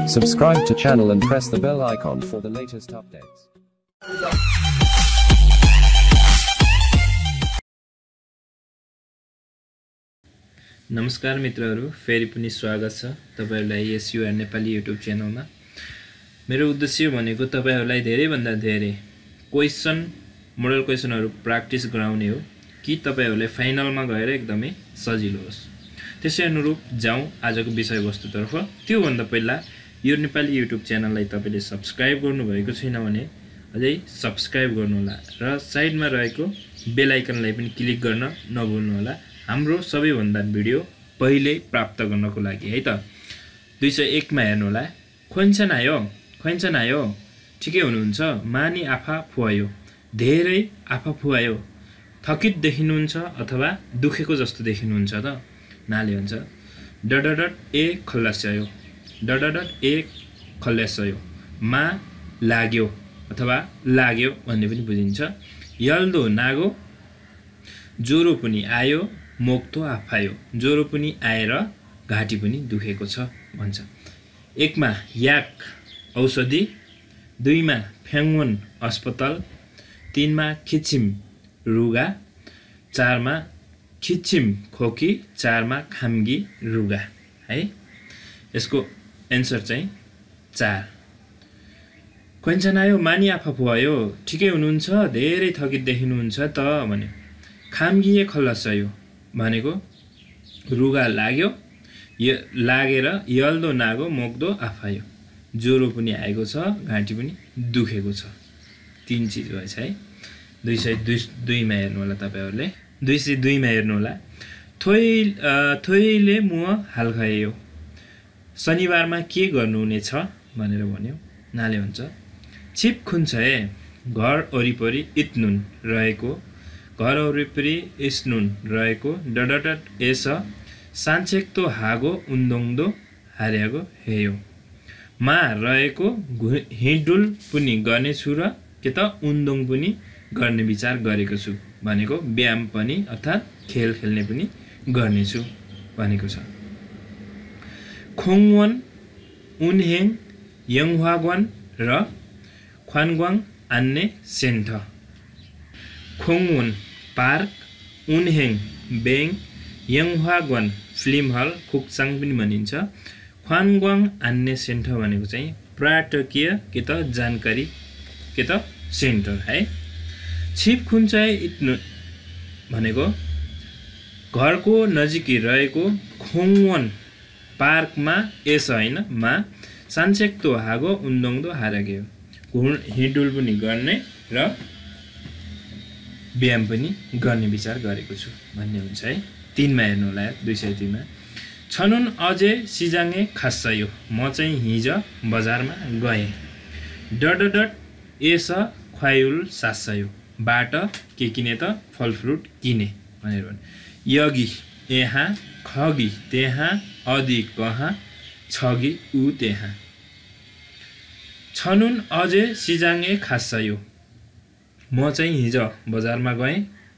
Subscribe to channel and press the bell icon for the latest updates. नमस्कार मित्रहरू, फेरि पनि स्वागत छ तपाईहरुलाई एसयुआर नेपाली युट्युब च्यानलमा। मेरो उद्देश्य भनेको तपाईहरुलाई धेरै भन्दा धेरै क्वेशन मोडल क्वेशनहरु प्र्याक्टिस गराउने हो कि तपाईहरुले फाइनलमा गएर एकदमै सजिलो होस्। त्यसै अनुरूप जाउँ आजको विषयवस्तुतर्फ। त्यो भन्दा पहिला यो नेपाली युट्युब च्यानललाई तपाईले सब्स्क्राइब गर्नुभएको छैन भने अझै सब्स्क्राइब गर्नुहोला र साइडमा रहेको बेल आइकनलाई पनि क्लिक गर्न नभुल्नुहोला हाम्रो सबैभन्दा भिडियो पहिले प्राप्त गर्नको लागि है त। 201 मा हेर्नुहोला। खोइन्छन आयो ठिकै हुनुहुन्छ? मानी आफा फुवायो, धेरै आफा फुवायो, थकित देखिनुहुन्छ अथवा दुखेको जस्तो देखिनुहुन्छ त? नाले हुन्छ डडडट ए खल्लास्यो, डडडट ए खल्लास्यो, मा लाग्यो अथवा लाग्यो भन्ने पनि बुझिन्छ। यल्दो नागो, ज्वरो पनि आयो, मोक्तो आफायो, ज्वरो पनि आएर घाँटी पनि दुखेको छ भन्छ। 1 मा याक औषधि, 2 मा फ्याङ्वन अस्पताल, 3 मा खिचिम रुगा, 4 मा खिचिम खोकी, 4 मा खाम्गी रुगा है। यसको एन्सर चाहिँ 4। खोइन्छन आयो, मानी आफा फुवायो, ठिकै हुनुहुन्छ, धेरै थकित देखिनुहुन्छ त भने। खाम्गी खल्लास्यो भनेको रुगा लाग्यो, लागेर यल्दो नागो, मोक्दो आफायो, ज्वरो पनि आएको छ, घाँटी पनि दुखेको छ। 3 चीज भएछ है। 202 मा हेर्नु होला तपाईहरुले। 202 मा हेर्नु होला। थोइले मुह हाल खायो, शनिबारमा के गर्नुहुने छ भनेर भन्यो। नाले हुन्छ छिप खुन्छ ए, घर वरिपरि इत्नुन रहेको, घर वरिपरि इस्नुन रहेको, डडडट एस सान्छेक्तो हागो उन्दोङदो हार्यागो हेयो, मा रहेको हिडुल पनि गर्नेछु र के त उन्दोङ पनि गर्ने विचार गरेको छु भनेको व्यायाम पनि अर्थात् खेल खेल्ने पनि गर्नेछु भनेको छ। खोङवन उनहेङ यङह्वागवन र ख्वानग्वाङ आन्ने सेन्ट। खोङवन पार्क, उनहेङ बेङ, यङह्वागवन फिल्म हल खुक्साङ पनि भनिन्छ, ख्वानग्वाङ आन्ने सेन्टर भनेको चाहिँ पर्यटकीय के त जानकारी के त सेन्टर है। छिप खुन्चाइ इत्नु भनेको घरको नजिकै रहेको खोङवन पार्कमा एस हैन मा सान्छेक्तो हागो उन्दोङदो हाराग्यो, हिडुल पनि गर्ने र व्यायाम पनि गर्ने विचार गरेको छु भन्ने हुन्छ है। 3 मा हेर्नु होला। 203 मा छनुन अझै सिजाङे खास्सायो, म चाहिँ हिज बजारमा गएँ, डडडट एस ख्वायुल सास्सायो, बाट के किने त फलफ्रुट किने भनेर भने। यगी यहाँ, खगी त्यहाँ, अदि कहाँ, छगी उ त्यहाँ। छनुन अझै सिजाङे खास्सायो, म चाहिँ हिज बजारमा गएँ,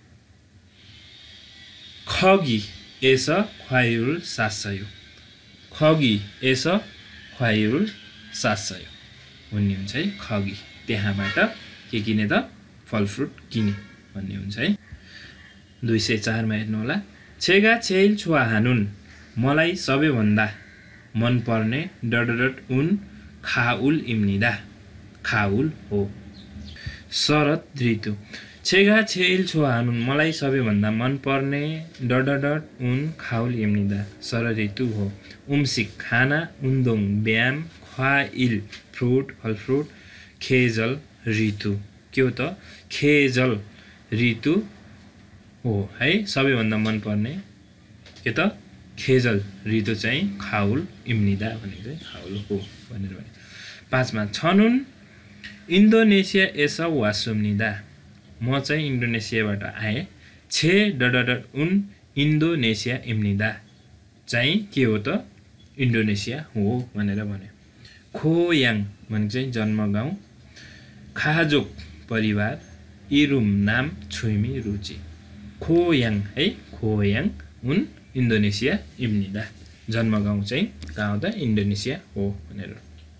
खगी एस ख्वायुल सास्सायो, खगी एस ख्वायुल सास्सायो भन्ने हुन्छ है। खगी त्यहाँबाट के किने त फलफ्रुट किने भन्ने हुन्छ है। 204 मा हेर्नु होला। छेगा छेइल छुवा हानुन, मलाई सबैभन्दा मन पर्ने डडडट उन खाउल इम्निदा, खाउल हो। शरद ऋतु, छेगा छेइल छुवा हानुन, मलाई सबैभन्दा मन पर्ने डडडट उन खाउल इम्निदा, शरद ऋतु हो। उम्सिक खाना, उन्दोङ व्यायाम, ख्वाइल फ्रुट फलफ्रुट, खेजल ऋतु के हो त खेजल ऋतु हो है। सबैभन्दा मन पर्ने के त खेजल ऋतु चाहिँ खाउल इम्निदा भनेको चाहिँ खाउल हो भनेर भने। 5 मा छनुन इन्डोनेसिया एस वासुम्निदा, म चाहिँ इन्डोनेसियाबाट आएँ, छे डडडट उन इन्डोनेसिया इम्निदा चाहिँ के हो त इन्डोनेसिया हो भनेर भने। खोयाङ भनेको चाहिँ जन्मगाउँ, खाजोक परिवार, इरुम नाम, छुइमी रुचि। खोयाङ है, खोयाङ उन इन्डोनेसिया इम्निदा, जन्मगाउँ चाहिँ कहाँ हो त इन्डोनेसिया हो भनेर।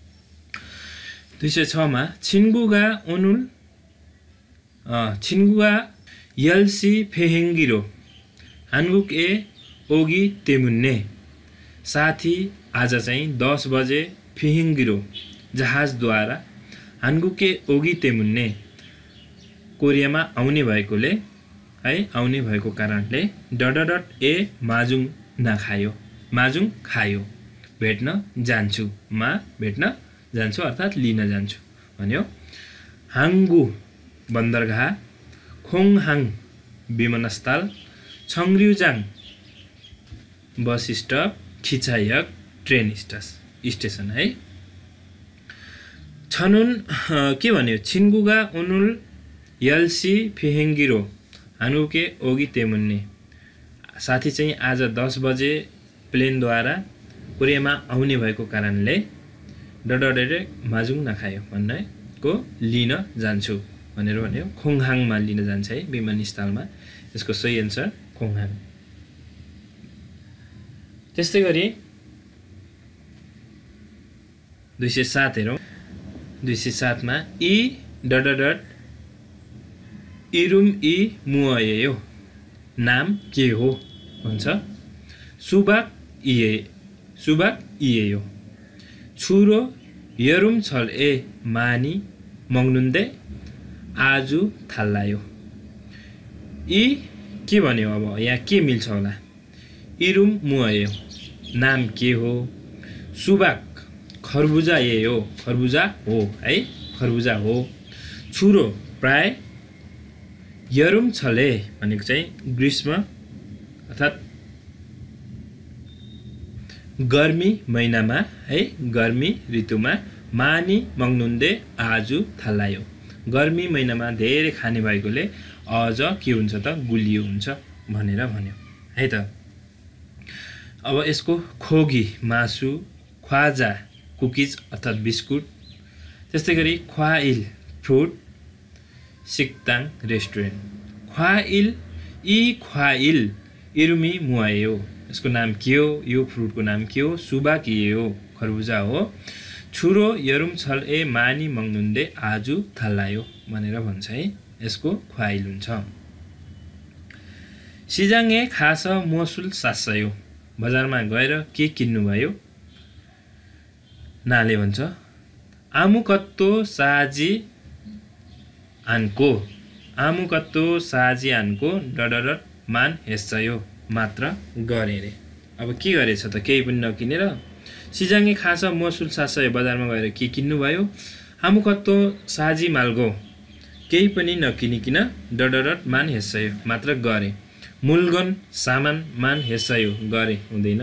206 मा छिन्गुगा ओनुल छिन्गुगा यल्सी फेहेङ्गिरो हान्गुक ए ओगी तेमुन्ने साथी आज चाहिँ 10 बजे फेहेङ्गिरो जहाजद्वारा हान्गुके ओगी तेमुन्ने कोरियामा आउने भएकोले है आउने भएको कारणले डडडट ए माजुङ नखायो माजुङ खायो भेट्न जान्छु मा भेट्न जान्छु अर्थात् लिन जान्छु भन्यो हाङ्गु बन्दरगाह खोङहाङ विमानस्थल छङ्ग्र्युजाङ बस स्टप खिचायक ट्रेन स्टेसन है छनुन के भन्यो छिन्गुगा उनुल यल्सी फेहेङ्गिरो हानुके ओगी तेमुन्ने साथी चाहिँ आज 10 बजे प्लेनद्वारा कोरियामा आउने भएको कारणले डडडरे माजुङ नखायो भन्नेको लिन जान्छु भनेर भन्यो खोङहाङमा लिन जान्छ है विमानस्थलमा यसको सही एन्सर खोङहाङ त्यस्तै गरी 207 हेरौँ 207 मा इ डडडट इरुम इ मुअयो नाम के हो भन्छ सुबाक इएयो छुरो यरुम छल ए मानी मग्नुन्दे आजु थाल्लायो इ के भन्यो अब यहाँ के मिल्छ होला इरुम मुअयो नाम के हो सुबाक खरबुजा खरबुजा हो है खरबुजा हो छुरो प्राय यरुम छले भनेको चाहिँ ग्रीष्म अर्थात् गर्मी महिनामा है गर्मी ऋतुमा मानी मग्नुन्दे आजु थाल्लायो गर्मी महिनामा धेरै खाने भएकोले अझ के हुन्छ त गुलियो हुन्छ भनेर भन्यो है त अब यसको खोगी मासु ख्वाजा कुकिज अर्थात् बिस्कुट त्यस्तै गरी ख्वाइल फ्रुट सिक्ताङ रेस्टुरेन्ट ख्वाइल इरुमी मुआयो यसको नाम के हो यो फ्रुटको नाम के हो सुबा के हो खरबुजा हो छुरो यरुम छल ए मानी मग्नुन्दे आजु थाल्लायो भनेर भन्छ है यसको ख्वाइल हुन्छ सिजाङे खास मोसुल सास्यो बजारमा गएर के किन्नुभयो नाले भन्छ आमुकत्तो साजी आनको डडडट मान हेस्यो मात्र गरे रे अब के गरेछ त केही पनि नकिनेर सिजाङे खास मोसुल सास्यो बजारमा गएर के किन्नुभयो आमुकत्तो साजी माल्गो केही पनि नकिनिकिन डडडट मान हेस्यो मात्र गरे मुलगन सामान मान हेस्यो गरे हुँदैन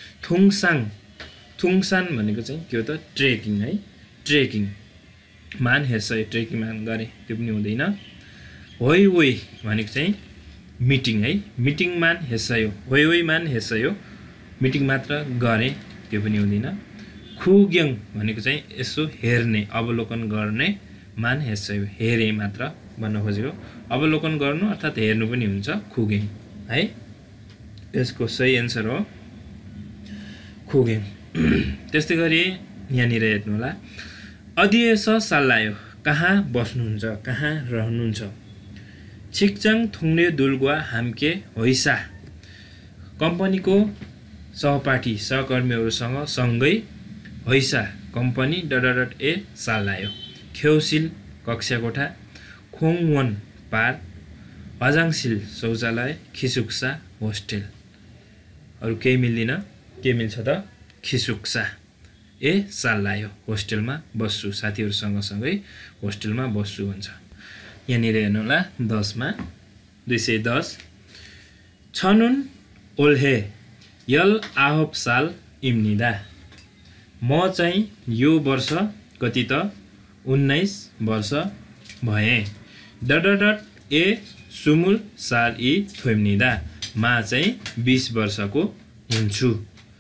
थुङसान भनेको चाहिँ के हो त ट्रेकिङ है ट्रेकिङ मान हेस्यो ट्रेकिङ मान गरे त्यो पनि हुँदैन होइ भनेको चाहिँ मिटिङ है मिटिङ मान हेस्यो होइ मान हेस्यो मिटिङ मात्र गरे त्यो पनि हुँदैन खुग्यङ भनेको चाहिँ यसो हेर्ने अवलोकन गर्ने मान हेस्यो हेरे मात्र भन्न खोजेको अवलोकन गर्नु अर्थात् हेर्नु पनि हुन्छ खुग्यङ है यसको सही एन्सर हो खुग्यङ त्यस्तै गरी यहाँनिर हेर्नु होला अदिएस साल्लायो कहाँ बस्नुहुन्छ कहाँ रहनुहुन्छ छिक्चाङ थुङ्ने दुलगुवा हाम्के होइसा कम्पनीको सहपाठी सहकर्मीहरूसँग सँगै होइसा कम्पनी डडडट ए साल्लायो खेउसिल कक्षा कोठा खोङवन पार अजाङसिल शौचालय खिसुक्सा होस्टेल अरू केही मिल्दैन के मिल्छ त खिसुक्सा ए साल्लायो होस्टेलमा बस्छु साथीहरूसँग सँगै होस्टेलमा बस्छु भन्छ यहाँनिर हेर्नु होला 10 मा 210 छनुन ओल्हे यल आहोप साल इम्निदा म चाहिँ यो वर्ष कति त 19 वर्ष भएँ डडडट ए सुमुल साल इ थोइम्निदा मा चाहिँ 20 वर्षको हुन्छु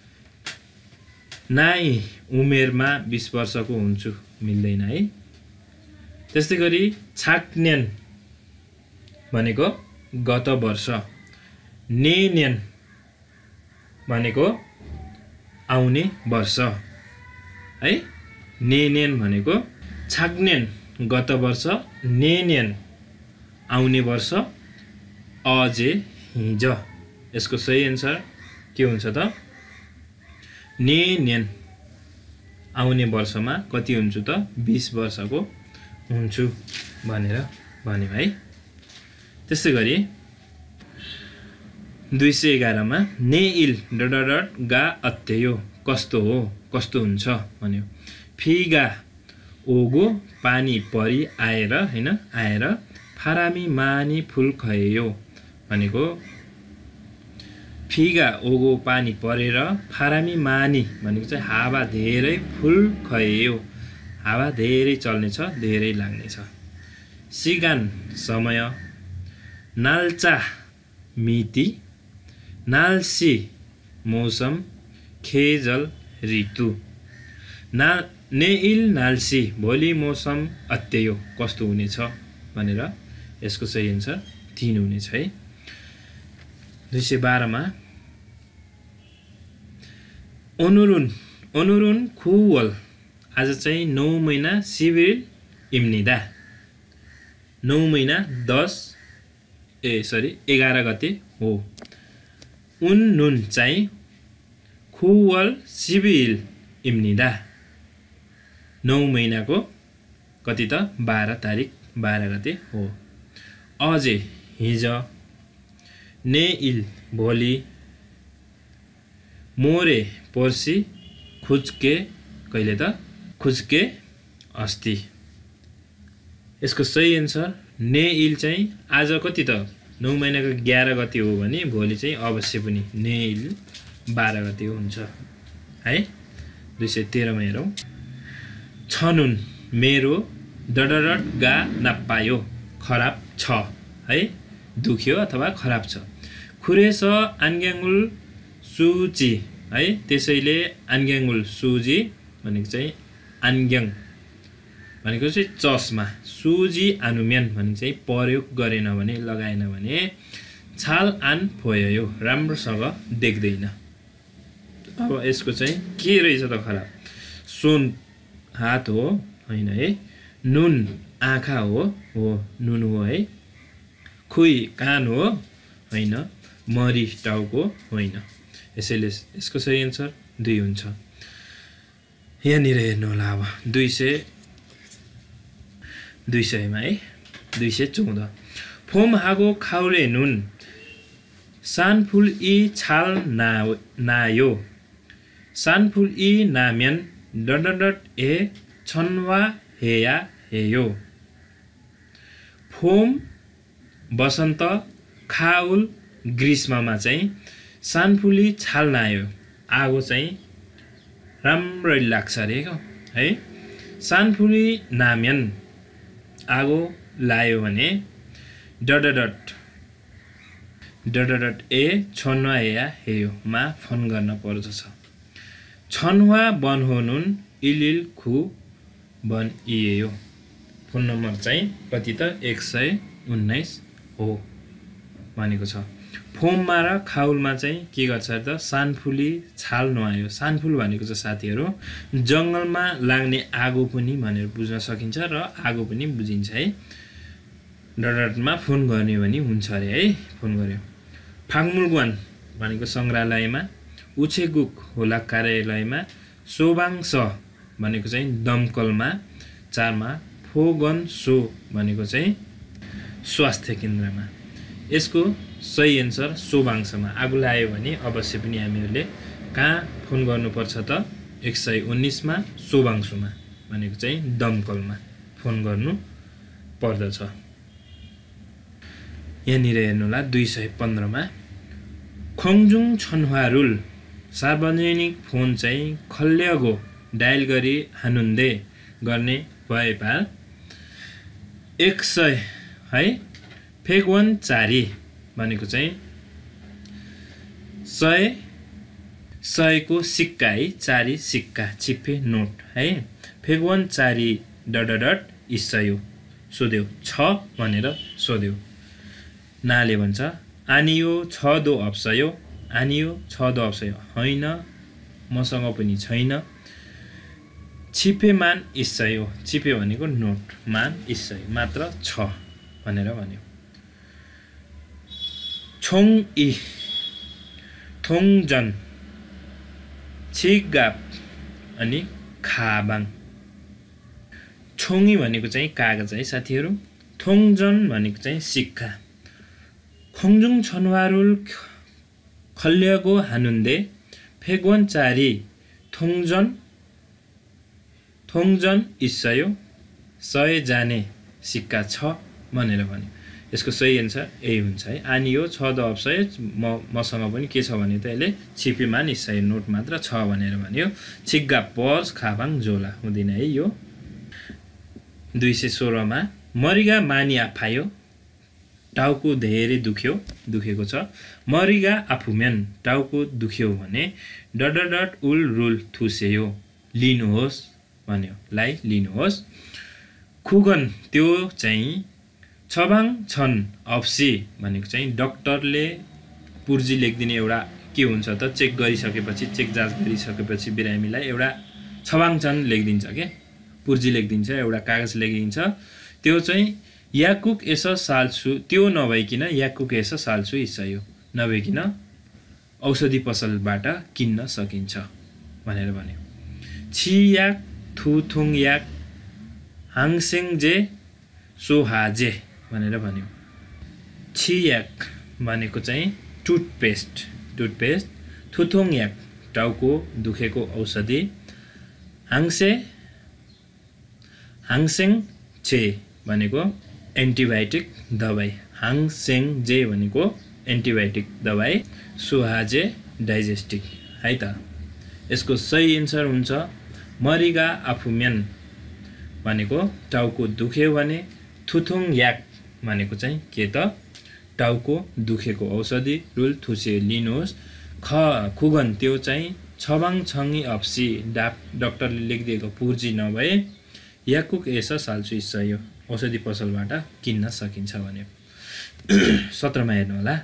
नाइ उमेरमा 20 वर्षको हुन्छु मिल्दैन है त्यस्तै गरी छाक्न्यान भनेको गत वर्ष नेन्यान भनेको आउने वर्ष है नेन्यान भनेको छाग्नेन गत वर्ष नेनेन आउने वर्ष अजे हिज यसको सही आन्सर के हुन्छ त नेनेन आउने वर्षमा कति हुन्छु त 20 वर्षको हुन्छु भनेर भन्यो है। त्यसै गरी 211 मा नेइल डडडट गा अत्ययो कस्तो हो कस्तो हुन्छ भन्यो। फिगा ओगो पानी परी आएर हैन आएर फारामी मानी फुल खयो भनेको फिगा ओगो पानी परेर फारामी मानी भनेको चाहिँ हावा धेरै फुल खयो हावा धेरै चल्नेछ धेरै लाग्नेछ। सिगान समय नाल्चा मिति नाल्सी मौसम खेजल ऋतु नेइल नाल्सी भोलि मौसम अत्ययो कस्तो हुनेछ भनेर यसको सही आन्सर 3 हुनेछ है। 212 मा ओनुरुन खुवल आज चाहिँ 9 महिना सिबिल इम्निदा 9 महिना 11 गते हो। उन नुन चाहिँ खुवल सिबिल इम्निदा 9 महिनाको कति त 12 तारिक 12 गते हो। अजे हिज नेइल भोलि मोरे पर्सि खुजके कहिले त खुजके अस्ति यसको सही आन्सर नेइल चाहिँ आज कति त 9 महिनाको 11 गते हो भने भोलि चाहिँ अवश्य पनि नेइल 12 गते हुन्छ है। 213 मा हेरौँ छनुन मेरो डडडट गा नपायो खराब छ है दुख्यो अथवा खराब छ। खुरेस आन्ग्याङ्गुल सुची है त्यसैले आन्ग्याङ्गुल सुजी भनेको चाहिँ आन्ग्याङ भनेको चाहिँ चस्मा सुजी आनुम्यान भनेको चाहिँ प्रयोग गरेन भने लगाएन भने छाल आन फोयो राम्रोसँग देख्दैन। अब यसको चाहिँ के रहेछ त खराब सुन हात हो हैन है नुन आँखा हो नुन हो है खुई कान हो हैन मरी टाउको होइन यसैले यसको सही आन्सर 2 हुन्छ। यहाँनिर हेर्नु होला अब 200 मा है 214 फोम हागो खाउले नुन सानफुल इ छाल नायो सानफुल इ नाम्यान डडडट ए छन्वा हेया हेयो। फोम वसन्त खाउल ग्रीष्ममा चाहिँ सानफुली छाल नायो आगो चाहिँ राम्रै लाग्छ अरे है। सानफुली नाम्यान आगो लायो भने डडडट ए छन्वा हेया हेयो मा फोन गर्न पर्दछ। छन्वा बन होनुन इलिल खु बन इयो फोन नम्बर चाहिँ कति त 119 हो भनेको छ। फोममा र खाउलमा चाहिँ के गर्छ त सानफुली छाल नुहायो सानफुल भनेको चाहिँ साथीहरू जङ्गलमा लाग्ने आगो पनि भनेर बुझ्न सकिन्छ र आगो पनि बुझिन्छ है। डडडटमा फोन गर्ने भने हुन्छ अरे है फोन गर्यो। फाङ्मुलगवान भनेको सङ्ग्रहालयमा उछेगुक होला कार्यालयमा सोबाङ्स भनेको चाहिँ दमकलमा 4 मा फोगन सो भनेको चाहिँ स्वास्थ्य केन्द्रमा। यसको सही आन्सर सोबाङ्समा आगो लाग्यो भने अवश्य पनि हामीहरूले कहाँ फोन गर्नुपर्छ त 119 मा सोबाङ्सुमा भनेको चाहिँ दमकलमा फोन गर्नु पर्दछ। यहाँनिर हेर्नुहोला 215 मा खोङजुङ छन्हुवारुल सार्वजनिक फोन चाहिँ खल्यगो डायल गरी हानुन्दे गर्ने भएपा 100 है फेगवन 4 भनेको चाहिँ 100 को सिक्का है 4 सिक्का छिप्पे नोट है फेगवन 4 डडडट इस्सयो सोध्यो छ भनेर सोध्यो। नाले भन्छ आनियो छ दो अप्सयो आनियो छ दो अप्सयो होइन मसँग पनि छैन। छिपेमान इस्सय हो। छिपे भनेको नोट, मान इस्सय मात्र 6 भनेर भन्यो। छोङ इ थोङजन छिगाप अनि खाबाङ। छोङी भनेको चाहिँ कागज है साथीहरू। थोङजन भनेको चाहिँ सिक्का। खोङजुङ छनवारुल खल्यगो हानुन्दे फेगवन चारी थोङजन इस्सयो 100 जाने सिक्का 6 भनेर भन्यो। यसको सही एन्सर यही हुन्छ है। आनी हो 6 द अप्सय मसँग पनि के छ भने त यसले छिपीमान इस्सय नोट मात्र 6 भनेर भन्यो। छिग्गा पर्स खाबाङ जोला हुँदैन है यो। 216 मा मरिगा मानी आफायो टाउको धेरै दुखेको छ। मरिगा आफुम्यान टाउको दुख्यो भने डट उल रुल थुसेयो लिनुहोस् भन्यो, लाई लिनुहोस्। खुगन त्यो चाहिँ छबाङ छन् अप्सी भनेको चाहिँ डाक्टरले पुर्जी लेखिदिने एउटा के हुन्छ त चेक गरिसकेपछि, चेक जाँच गरिसकेपछि बिरामीलाई एउटा छबाङ छन् लेखिदिन्छ के, पुर्जी लेखिदिन्छ, एउटा कागज लेखिदिन्छ। त्यो चाहिँ याकुक एस साल्सु, त्यो नभइकन याकुक एस साल्सु इस्सयो, नभइकन औषधि पसलबाट किन्न सकिन्छ भनेर भन्यो। छियाक थुथुङ याक हाङसेङजे सोहाजे भनेर भन्यो। छियाक भनेको चाहिँ टुथपेस्ट, थुथुङ याक टाउको दुखेको औषधि, हाङसेङ छे भनेको एन्टिबायोटिक दबाई, हाङसेङ जे भनेको एन्टिबायोटिक दबाई, सोहाजे डाइजेस्टिक है त। यसको सही एन्सर हुन्छ मरिगा आफुम्यान भनेको टाउको दुख्यो भने, थुथुङ याक भनेको चाहिँ के त टाउको दुखेको औषधि, रुल थुसे लिनुहोस्। खुगन त्यो चाहिँ छबाङ छङ्गी अप्सी डाक्टरले लेखिदिएको पुर्जी नभए याकुक एस साल्सु इस्सयो औषधि पसलबाट किन्न सकिन्छ भन्यो। 17 मा हेर्नु होला।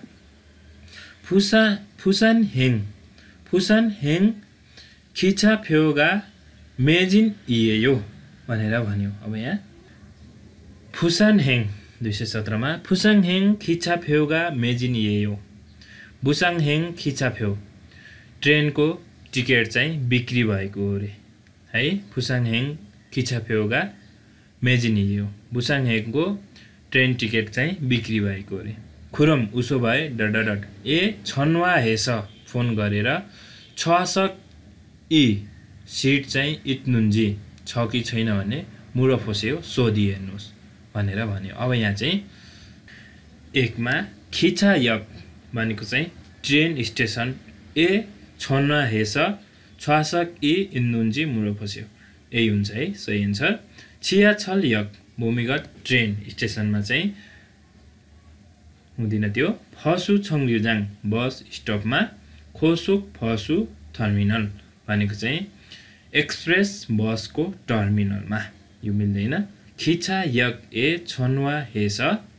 फुसान हेङ खिचा फ्योगा मेजिन इयो भनेर भन्यो। अब यहाँ फुसान हेङ 217 मा फुसाङ हेङ खिचा फ्योगा मेजिन इयो। बुसाङ हेङ खिचा फ्यो ट्रेनको टिकट चाहिँ बिक्री भएको हो रे है। फुसाङ हेङ खिचा फ्योगा मेजिन इयो, बुसाङ हेङको ट्रेन टिकट चाहिँ बिक्री भएको रे। खुरम उसो भए डट ए छनवा हेस फोन गरेर छसक इ सिट चाहिँ इत्नुन्जी छ कि छैन भने मुरो फोस्यो सोधी हेर्नुहोस् भनेर भन्यो। अब यहाँ चाहिँ 1 मा खिचा यक भनेको चाहिँ ट्रेन स्टेसन, ए छनवा हेस छसक इ इत्नुन्जी मुरो फोस्यो, यही हुन्छ है सही एन्सर। छियाछल यक भूमिगत ट्रेन स्टेसनमा चाहिँ हुँदैन त्यो। फसु छङयुजाङ बस स्टपमा, खोसुक फसु टर्मिनल भनेको चाहिँ एक्सप्रेस बसको टर्मिनलमा, यो मिल्दैन। खिचा यक ए छनवा हेस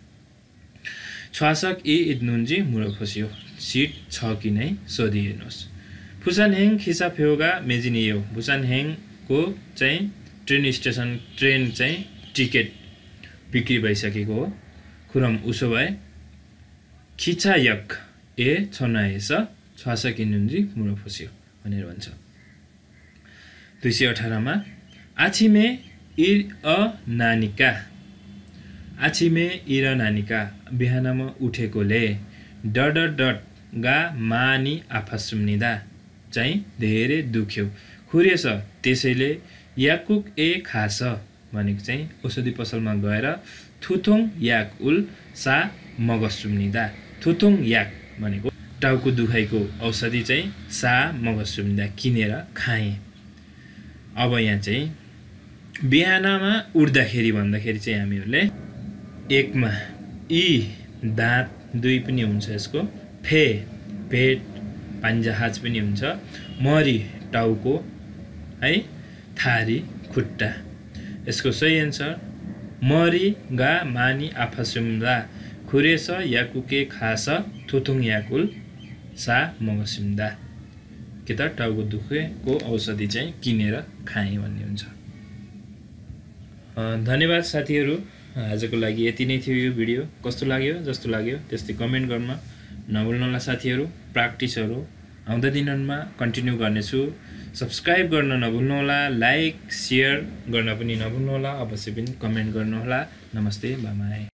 छसक इ इत्नुन्जी मुरो फोस्यो सिट छ कि नै सोधी हेर्नुहोस्। फुसान हेङ खिचा फ्योगा मेजिनियो, फुसान हेङको चाहिँ ट्रेन स्टेसन ट्रेन चाहिँ टिकट बिक्री भइसकेको हो। खुरम उसो भए खिचा यक ए छनवा हेस छसक इत्नुन्जी मुरो फोस्यो भनेर भन्छ। 218 मा आछिमे इर नानिका बिहानमा उठेकोले डट गा मानी आफा सुम्निदा चाहिँ धेरै दुख्यो, खुरेछ त्यसैले याकुक ए खास भनेको चाहिँ औषधि पसलमा गएर थुथुङ याक उल सा मगज सुम्निदा, थुथुङ याक भनेको टाउको दुखाइको औषधि चाहिँ सा मगज सुम्निदा किनेर खाएँ। अब यहाँ चाहिँ बिहानमा उठ्दाखेरि भन्दाखेरि चाहिँ हामीहरूले 1 मा इ दाँत 2 पनि हुन्छ यसको, फे पेट पान्जाहाज पनि हुन्छ, मरी टाउको है, थारी खुट्टा। यसको सही एन्सर मरी गा मानी आफा सुम्दा खुरेस याकुके खास थुथुङ याकुल सा मगसिम्दा, के त टाउको दुखेको औषधि चाहिँ किनेर खाएँ भन्ने हुन्छ। धन्यवाद साथीहरू। आजको लागि यति नै थियो यो भिडियो। कस्तो लाग्यो जस्तो लाग्यो त्यस्तै कमेन्ट गर्न नभुल्नुहोला साथीहरू। प्र्याक्टिसहरू आउँदा दिनहरूमा कन्टिन्यू गर्नेछु। सब्स्क्राइब गर्न नभुल्नुहोला, लाइक सेयर गर्न पनि नभुल्नुहोला, अवश्य पनि कमेन्ट गर्नुहोला। नमस्ते, बाइ बाइ।